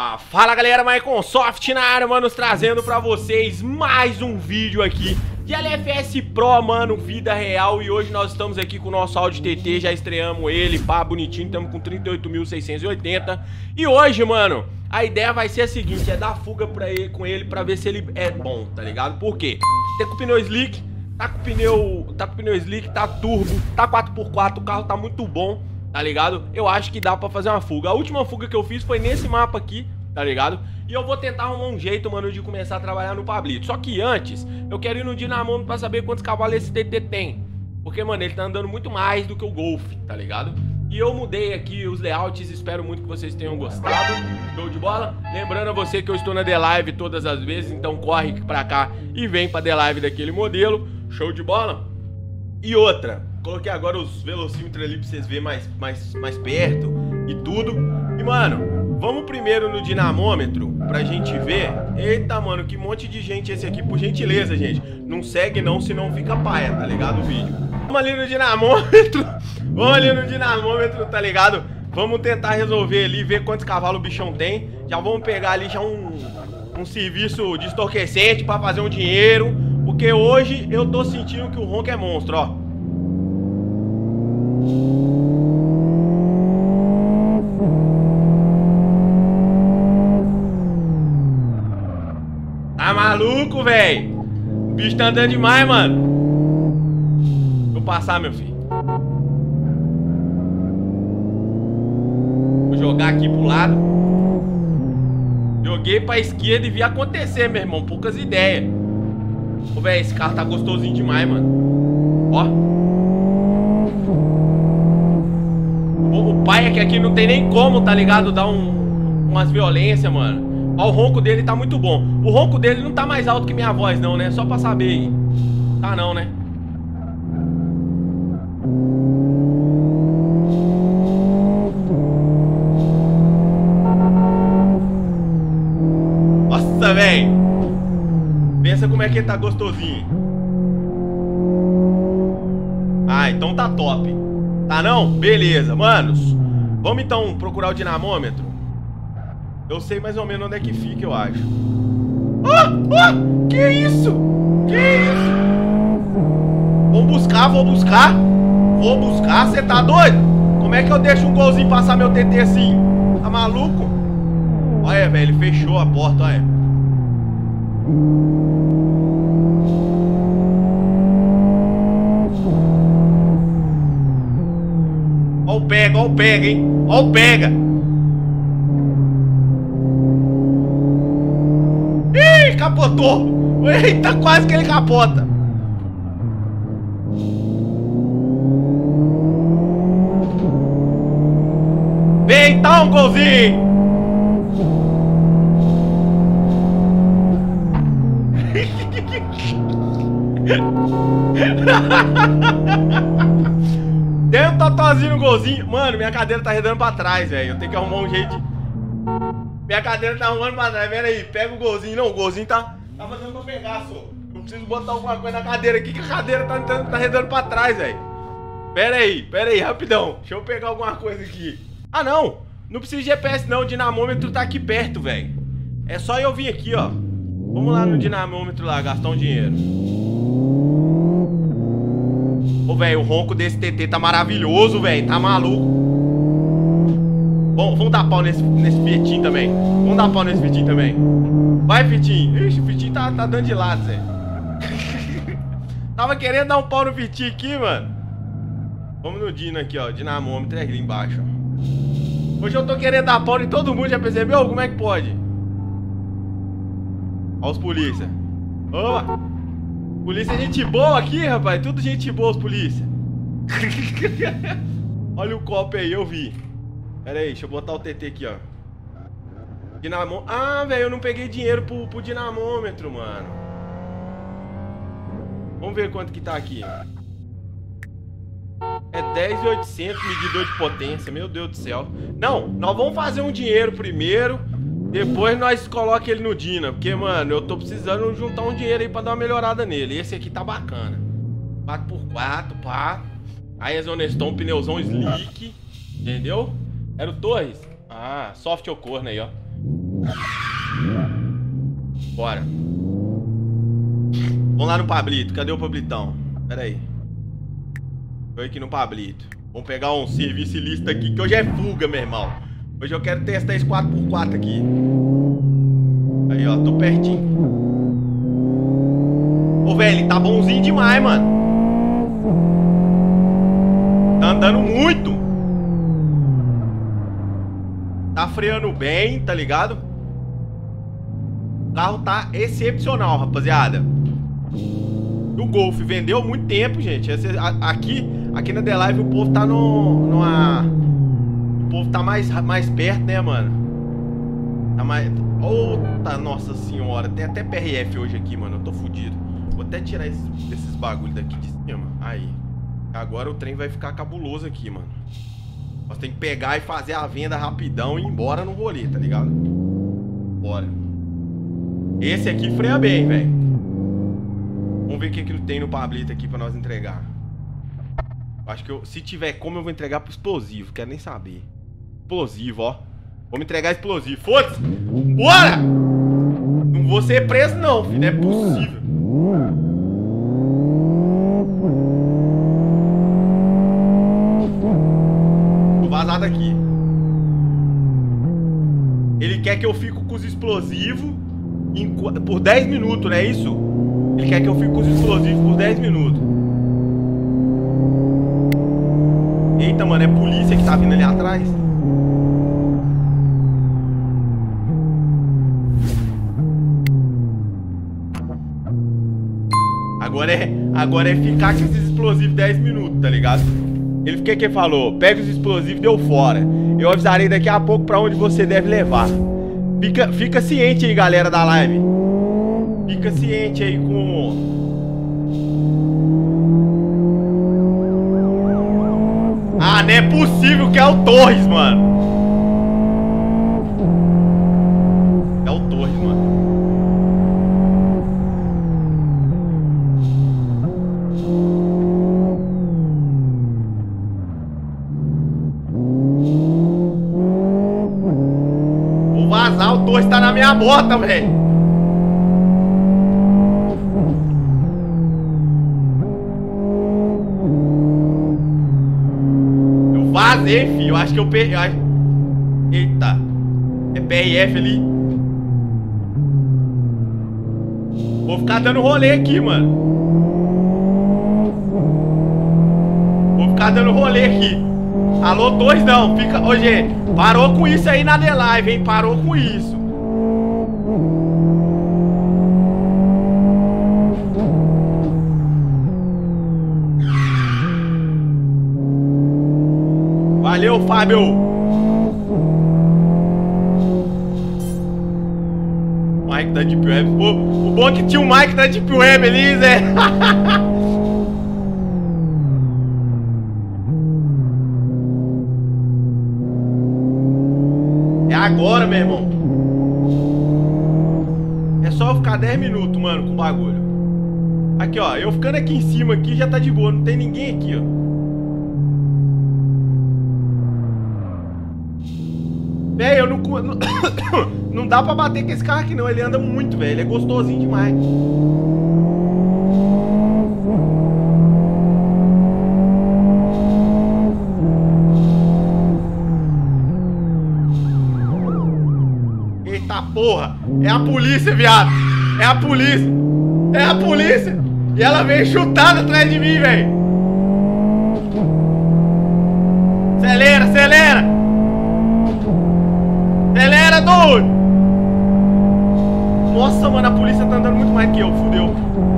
Fala galera, Maiconsoft na área, manos, trazendo pra vocês mais um vídeo aqui de LFS Pro, mano, vida real. E hoje nós estamos aqui com o nosso Audi TT, já estreamos ele, pá, bonitinho, estamos com 38.680. E hoje, mano, a ideia vai ser a seguinte, é dar fuga com ele pra ver se ele é bom, tá ligado? Por quê? Tá com pneu slick, tá com pneu slick, tá turbo, tá 4x4, o carro tá muito bom, tá ligado? Eu acho que dá pra fazer uma fuga. A última fuga que eu fiz foi nesse mapa aqui, tá ligado? E eu vou tentar arrumar um jeito, mano, de começar a trabalhar no Pablito. Só que antes, eu quero ir no dinamômetro pra saber quantos cavalos esse TT tem. Porque, mano, ele tá andando muito mais do que o Golf, tá ligado? E eu mudei aqui os layouts, espero muito que vocês tenham gostado. Show de bola? Lembrando a você que eu estou na The Live todas as vezes, então corre pra cá e vem pra The Live daquele modelo. Show de bola? E outra, coloquei agora os velocímetros ali pra vocês verem mais perto e tudo. E, mano, vamos primeiro no dinamômetro pra gente ver. Eita, mano, que monte de gente esse aqui. Por gentileza, gente, não segue não, senão fica paia, tá ligado o vídeo. Vamos ali no dinamômetro. Vamos ali no dinamômetro, tá ligado? Vamos tentar resolver ali, ver quantos cavalos o bichão tem. Já vamos pegar ali já um serviço de entorpecente pra fazer um dinheiro. Porque hoje eu tô sentindo que o ronco é monstro, ó. Tá maluco, velho? O bicho tá andando demais, mano. Deixa eu passar, meu filho. Vou jogar aqui pro lado. Joguei pra esquerda e vi acontecer, meu irmão. Poucas ideias. Ô, velho, esse carro tá gostosinho demais, mano. Ó. O pai é que aqui não tem nem como, tá ligado? Dar umas violências, mano. Ó, o ronco dele tá muito bom. O ronco dele não tá mais alto que minha voz, não, né? Só pra saber aí. Tá não, né? Nossa, velho. Pensa como é que ele tá gostosinho. Ah, então tá top. Tá não? Beleza, manos. Vamos então procurar o dinamômetro. Eu sei mais ou menos onde é que fica, eu acho. Que isso? Que isso? Vou buscar. Vou buscar, você tá doido? Como é que eu deixo um golzinho passar meu TT assim? Tá maluco? Olha, velho, ele fechou a porta, olha. Ó o pega, hein? Ó o pega. Ih, capotou. Eita, quase que ele capota. Vem então, golzinho. Tem um totozinho no golzinho. Mano, minha cadeira tá redando pra trás, velho. Eu tenho que arrumar um jeito de... Minha cadeira tá arrumando pra trás. Pera aí, pega o golzinho. Não, o golzinho tá fazendo pra pegar, só. Não preciso botar alguma coisa na cadeira aqui, que a cadeira tá redando pra trás, velho. Pera aí, rapidão. Deixa eu pegar alguma coisa aqui. Ah, não. Não precisa de GPS, não. O dinamômetro tá aqui perto, velho. É só eu vir aqui, ó. Vamos lá no dinamômetro lá, gastar um dinheiro. Ô, velho, o ronco desse TT tá maravilhoso, velho. Tá maluco. Bom, vamos dar pau nesse Fiatinho também. Vamos dar pau nesse Fiatinho também. Vai, Fiatinho. Ixi, o Fiatinho tá dando de lado, Zé. Tava querendo dar um pau no Fiatinho aqui, mano. Vamos no Dino aqui, ó. Dinamômetro é ali embaixo, ó. Hoje eu tô querendo dar pau em todo mundo, já percebeu? Como é que pode? Ó os polícia. Opa! Polícia é gente boa aqui, rapaz. Tudo gente boa, os polícia. Olha o copo aí, eu vi. Pera aí, deixa eu botar o TT aqui, ó. Dinamômetro. Ah, velho, eu não peguei dinheiro pro dinamômetro, mano. Vamos ver quanto que tá aqui. É 10.800, medidor de potência. Meu Deus do céu. Não, nós vamos fazer um dinheiro primeiro. Depois nós colocamos ele no Dina. Porque, mano, eu tô precisando juntar um dinheiro aí pra dar uma melhorada nele. Esse aqui tá bacana. 4x4, pá. Aí as Honeston, pneuzão slick. Entendeu? Era o Torres? Ah, soft ou corno aí, ó. Bora. Vamos lá no Pablito. Cadê o Pablitão? Pera aí. Tô aqui no Pablito. Vamos pegar um serviço ilícito aqui, que hoje é fuga, meu irmão. Hoje eu quero testar esse 4x4 aqui. Aí, ó. Tô pertinho. Ô, velho, tá bonzinho demais, mano. Tá andando muito. Tá freando bem, tá ligado? O carro tá excepcional, rapaziada. O Golf vendeu muito tempo, gente. Aqui na The Live o povo tá o povo tá mais perto, né, mano? Tá mais... Outa, nossa senhora. Tem até PRF hoje aqui, mano. Eu tô fudido. Vou até tirar esses bagulhos daqui de cima. Aí. Agora o trem vai ficar cabuloso aqui, mano. Nós tem que pegar e fazer a venda rapidão e ir embora no rolê, tá ligado? Bora. Esse aqui freia bem, velho. Vamos ver o que ele tem no Pablito aqui pra nós entregar. Acho que se tiver como, eu vou entregar pro explosivo. Quero nem saber. Explosivo, ó. Vamos entregar explosivo. Foda-se! Bora! Não vou ser preso, não, filho. Não é possível. Vou vazar daqui. Ele quer que eu fique com os explosivos por 10 minutos, não é isso? Ele quer que eu fique com os explosivos por 10 minutos. Eita, mano, é polícia que tá vindo ali atrás. Agora é ficar com esses explosivos 10 minutos, tá ligado? Ele, o que ele falou? Pega os explosivos e deu fora. Eu avisarei daqui a pouco pra onde você deve levar. Fica ciente aí, galera da live. Fica ciente aí com... Ah, não é possível que é o Torres, mano. É o Torres, mano. Vou vazar, o Torres tá na minha bota, velho. Vazei, filho. Eu acho que eu perdi. Eita. É PRF ali. Vou ficar dando rolê aqui, mano. Vou ficar dando rolê aqui. Alô, Torres, não. Fica... Ô, gente, parou com isso aí na The Live, hein? Parou com isso. Valeu, Fábio. Mike da Deep Web. Pô, o bom é que tinha o Mike da Deep Web ali, Zé. É agora, meu irmão. É só eu ficar 10 minutos, mano, com o bagulho. Aqui, ó. Eu ficando aqui em cima aqui já tá de boa. Não tem ninguém aqui, ó. Velho, eu não dá pra bater com esse carro aqui não. Ele anda muito, velho. Ele é gostosinho demais. Eita porra. É a polícia, viado. É a polícia. É a polícia. E ela veio chutada atrás de mim, velho. Acelera, acelera. Acelera, doido! Nossa, mano, a polícia tá andando muito mais que eu, fudeu.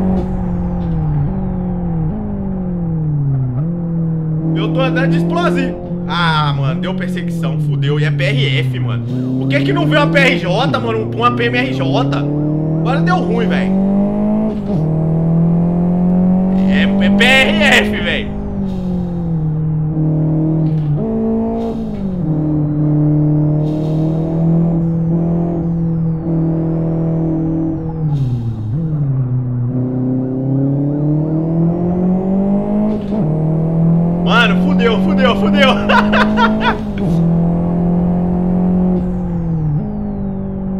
Eu tô andando de explosivo. Ah, mano, deu perseguição, fudeu. E é PRF, mano. Por que não veio uma PRJ, mano? Uma PMRJ? Agora deu ruim, velho. É PRF, velho. Mano, fudeu.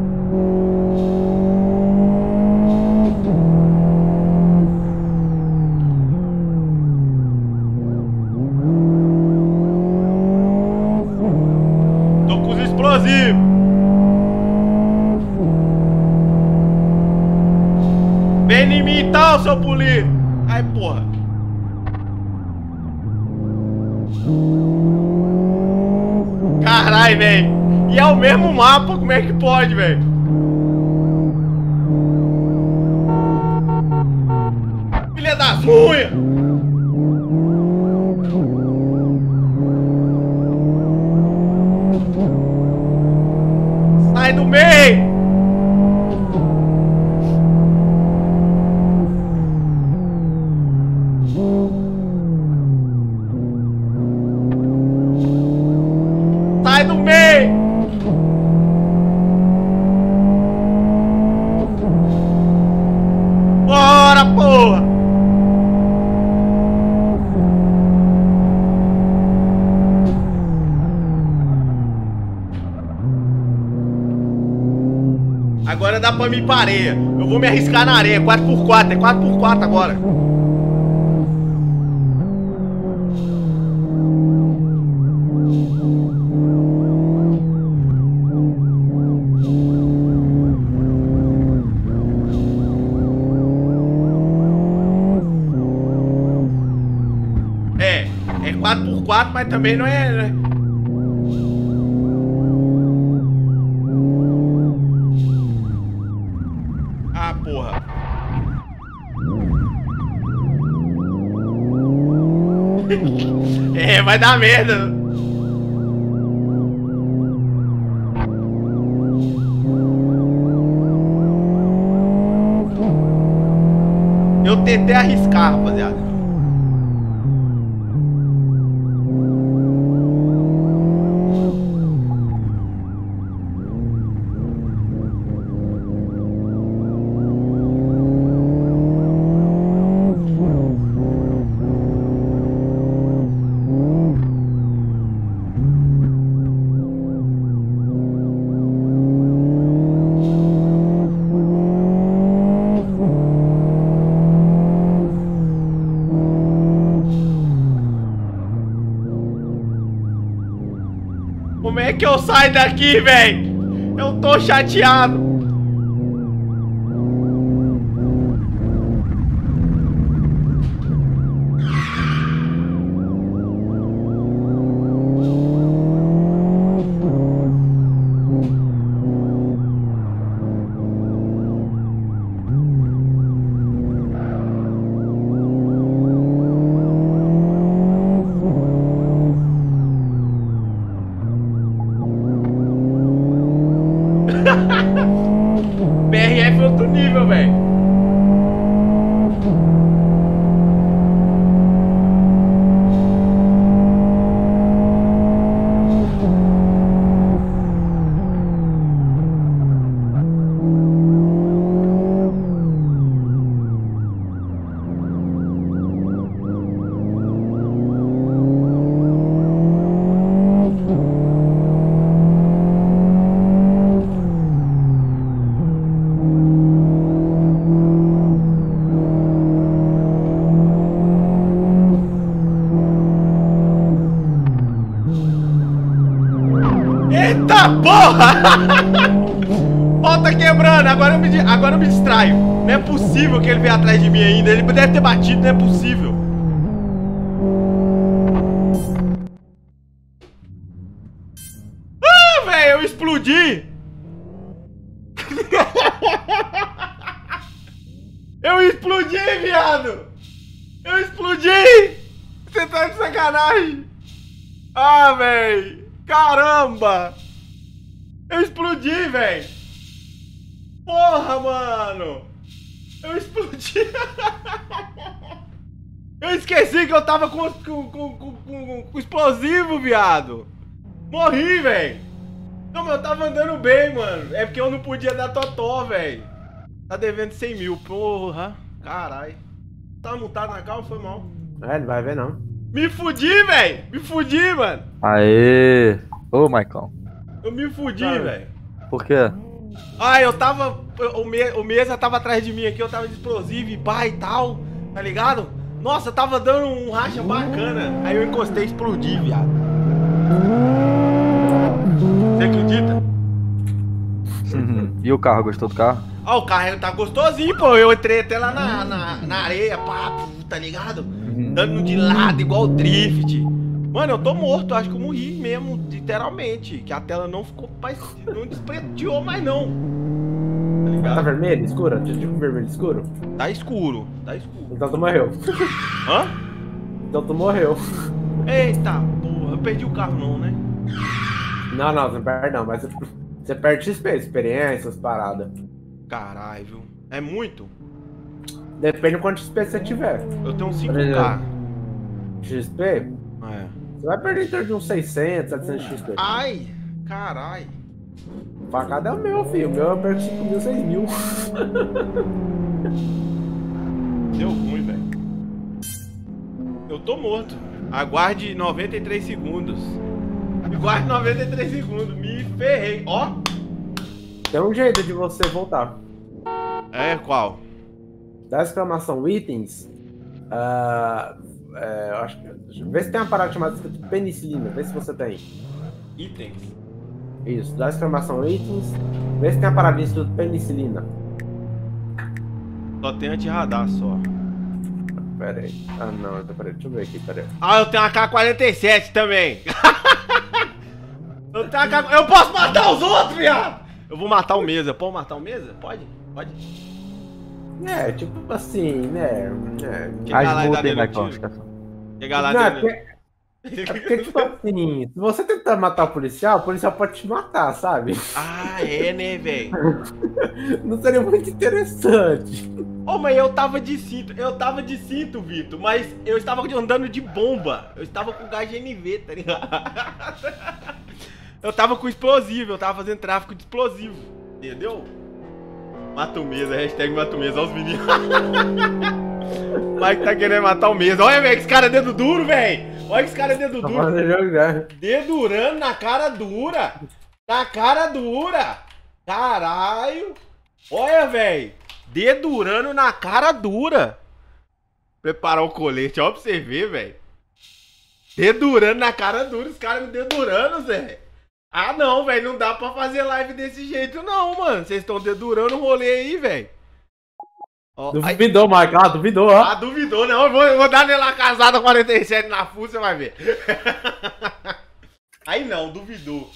Vem em mim então, seu polícia. Ai, porra. Caralho, velho. E é o mesmo mapa, como é que pode, velho? Filha das unhas! Sai do meio! Sai do meio! Bora, porra! Agora dá pra me ir pra areia. Eu vou me arriscar na areia. 4x4, é 4x4 agora. É 4x4, mas também não é, né? Ah, porra. É, vai dar merda. Eu tentei arriscar, rapaziada. Como é que eu saio daqui, velho? Eu tô chateado. BRF é outro nível, velho. Eita porra! Ó, tá quebrando, agora eu me distraio. Não é possível que ele veio atrás de mim ainda. Ele deve ter batido, não é possível. Ah, velho, eu explodi. Eu explodi, viado. Eu explodi. Você tá de sacanagem. Ah, velho. Caramba! Eu explodi, velho! Porra, mano! Eu explodi! Eu esqueci que eu tava com explosivo, viado! Morri, velho! Não, mas eu tava andando bem, mano! É porque eu não podia dar totó, velho! Tá devendo 100 mil, porra! Caralho! Tá multado na calma, foi mal. É, não vai ver não. Me fudi, velho! Me fudi, mano! Aê! Ô, Maicon. Eu me fudi, velho. Por quê? Ah, eu tava... O Mesa tava atrás de mim aqui, eu tava de explosivo e pá e tal, tá ligado? Nossa, tava dando um racha bacana. Aí eu encostei e explodi, viado. Você acredita? E o carro, gostou do carro? Ó, o carro tá gostosinho, pô. Eu entrei até lá na areia, pá, tá ligado? Dando de lado, igual drift. Mano, eu tô morto, acho que eu morri mesmo, literalmente. Que a tela não ficou mais. Não despreteou mais, não. Tá ligado? Tá vermelho, escuro? Tipo vermelho escuro? Tá escuro, tá escuro. Então tu morreu. Hã? Então tu morreu. Eita, porra, eu perdi o carro não, né? Não, você não perde não, mas você perde XP, experiências, paradas. Caralho, viu? É muito? Depende de quanto XP você tiver. Eu tenho um Por 5K. exemplo, XP, É. você vai perder em torno de uns 600, 700 XP. Ai, caralho. Facada é o meu, filho. O meu eu perco 5 mil, 6 mil. Deu ruim, velho. Eu tô morto. Aguarde 93 segundos. Aguarde 93 segundos. Me ferrei. Ó. Tem um jeito de você voltar. É, qual? Da exclamação itens, eu acho que. Vê se tem uma parada chamada escrito penicilina. Vê se você tem. Itens. Isso, da exclamação itens. Vê se tem uma parada escrito penicilina. Só tem anti-radar só. Pera aí. Ah, não, peraí, deixa eu ver aqui, pera aí. Ah, eu tenho uma K-47 também. Eu tenho uma K... Eu posso matar os outros, viado! Eu vou matar o Mesa. Pode matar o Mesa? Pode? Pode. É, tipo assim, né? Chegar lá e dar Ajuda, hein, nele um Michael. tiro. Chegar lá Não, dentro. porque, tipo assim, se você tentar matar o policial pode te matar, sabe? Ah, é, né, velho? Não seria muito interessante. Ô, mas eu tava de cinto, Vitor, mas eu estava andando de bomba. Eu estava com gás GNV, tá ligado? Eu tava com explosivo, eu tava fazendo tráfico de explosivo, entendeu? Mata o Mesa, hashtag mata o Mesa, olha os meninos. O Mike tá querendo matar o Mesa. Olha, velho, que esse cara é dedo duro, velho. Olha que esse cara é dedo duro. Dedurando na cara dura. Na cara dura. Caralho. Olha, velho. Dedurando na cara dura. Preparar o colete, ó, pra você ver, velho. Dedurando na cara dura. Os caras me dedurando, Zé. Ah, não, velho. Não dá pra fazer live desse jeito, não, mano. Vocês estão dedurando o rolê aí, velho. Duvidou, Mike. Ah, duvidou, ó. Ah, duvidou, não. Eu vou dar nela casada 47 na full, você vai ver. Aí não, duvidou.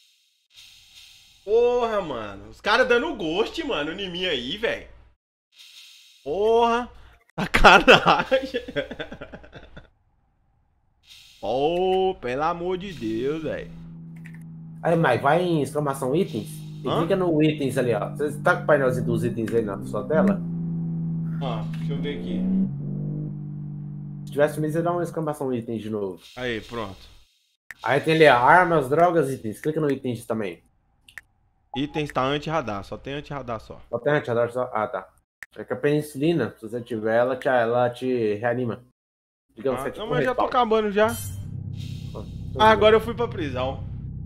Porra, mano. Os caras dando ghost, mano, em mim aí, velho. Porra. Sacanagem. Oh, pelo amor de Deus, velho. Aí, Mike, vai em exclamação itens e clica no itens ali, ó. Você tá com o painelzinho dos itens aí na sua tela? Ah, deixa eu ver aqui. Se tivesse mesmo, você dá uma exclamação itens de novo. Aí, pronto. Aí tem ali, ó, armas, drogas, itens. Clica no itens também. Itens tá anti-radar, só tem anti-radar só. Só tem antiradar só? Ah, tá. É que a penicilina, se você tiver, ela te reanima. Digamos, Não, mas eu já tô acabando já. Agora eu fui pra prisão.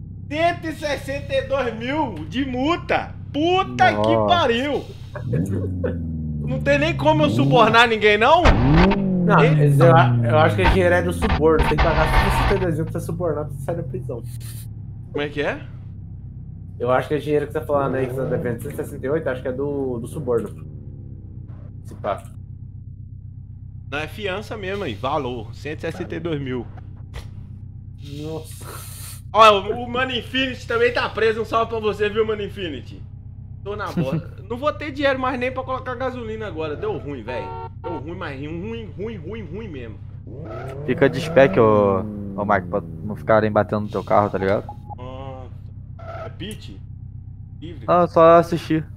162 mil de multa. Puta Nossa. que pariu. Não tem nem como eu subornar ninguém, não? Não, eu acho que o dinheiro é do suborno. Tem que pagar 162 mil pra você subornar pra você sair da prisão. Como é que é? Eu acho que o dinheiro que você tá falando aí, que você tá devendo 168, acho que é do suborno. Se pá. Não, é fiança mesmo aí, valor, 162 mil. Nossa. Ó, o Mano Infinity também tá preso, um salve pra você, viu, Mano Infinity? Tô na bosta. Não vou ter dinheiro mais nem pra colocar gasolina agora, deu ruim, velho. Deu ruim, mas ruim mesmo. Fica de spec, ô Mike, pra não ficarem batendo no teu carro, tá ligado? É pit? Livre? Ah, só assistir.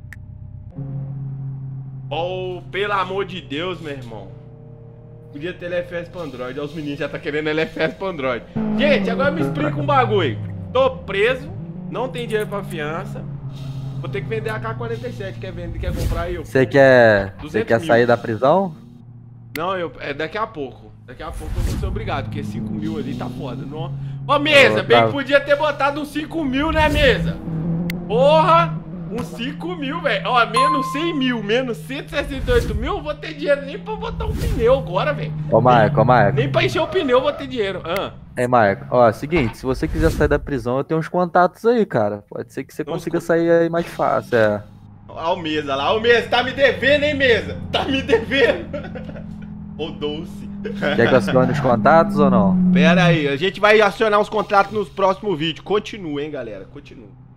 Oh, pelo amor de Deus, meu irmão. Podia ter LFS pra Android. Olha, os meninos já tá querendo LFS pra Android. Gente, agora me explica um bagulho. Tô preso, não tem dinheiro pra fiança. Vou ter que vender a K-47. Quer comprar aí? Você quer 200 mil. sair da prisão? Não, é daqui a pouco. Daqui a pouco eu vou ser obrigado, porque 5 mil ali tá foda. Não... Ô, Mesa, bem que podia ter botado uns 5 mil, né, Mesa? Porra! Uns 5 mil, velho. Ó, menos 100 mil, menos 168 mil, eu vou ter dinheiro nem pra botar um pneu agora, velho. Ô, Marco, Nem pra encher o pneu eu vou ter dinheiro. Marco, ó, seguinte, se você quiser sair da prisão, eu tenho uns contatos aí, cara. Pode ser que você consiga sair aí mais fácil, Ó o Mesa lá, o Mesa, tá me devendo, hein, Mesa? Tá me devendo. Ô, doce. Quer que eu acione os contatos ou não? Pera aí, a gente vai acionar os contratos nos próximos vídeos. Continua, hein, galera, continua.